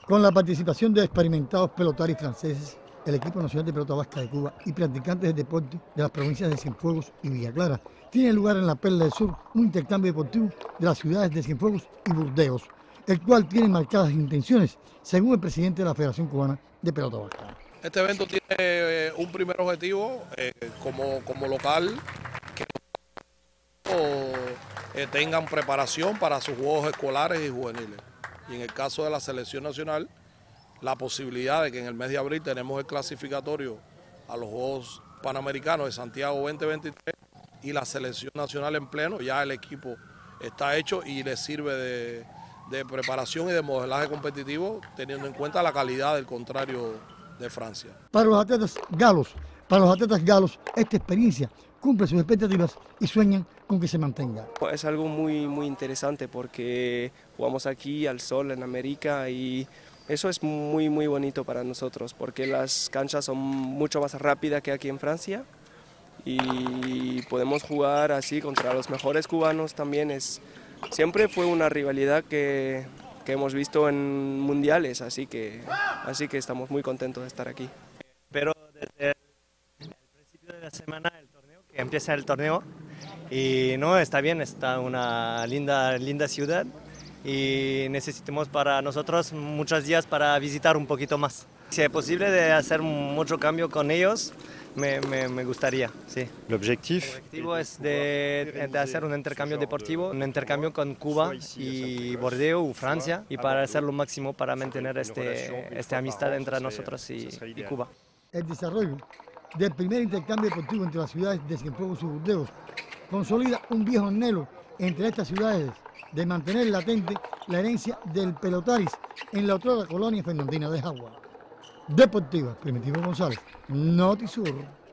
Con la participación de experimentados pelotaris franceses, el equipo nacional de pelota vasca de Cuba y practicantes del deporte de las provincias de Cienfuegos y Villa Clara, tiene lugar en la Perla del Sur un intercambio deportivo de las ciudades de Cienfuegos y Burdeos, el cual tiene marcadas intenciones, según el presidente de la Federación Cubana de Pelota Vasca. Este evento tiene un primer objetivo como local, que tengan preparación para sus juegos escolares y juveniles. Y en el caso de la selección nacional, la posibilidad de que en el mes de abril tenemos el clasificatorio a los Juegos Panamericanos de Santiago 2023 y la selección nacional en pleno, ya el equipo está hecho y le sirve de preparación y de modelaje competitivo, teniendo en cuenta la calidad del contrario de Francia. Para los atletas galos, esta experiencia cumple sus expectativas y sueñan con que se mantenga. Es algo muy interesante porque jugamos aquí al sol en América y eso es muy bonito para nosotros porque las canchas son mucho más rápidas que aquí en Francia y podemos jugar así contra los mejores cubanos también. Siempre fue una rivalidad que hemos visto en mundiales, así que estamos muy contentos de estar aquí. Pero desde el principio de la semana que empieza el torneo y no está bien, está una linda ciudad y necesitamos para nosotros muchos días para visitar un poquito más. Si es posible de hacer mucho cambio con ellos, me gustaría, sí. El objetivo es de hacer un intercambio deportivo, un intercambio con Cuba y Bordeaux o Francia y para hacer lo máximo para mantener esta amistad entre nosotros y Cuba. El desarrollo del primer intercambio deportivo entre las ciudades de Cienfuegos y Burdeos consolida un viejo anhelo entre estas ciudades de mantener latente la herencia del pelotaris en la otrora colonia fernandina de Jagua. Deportiva, Primitivo González, Notisur.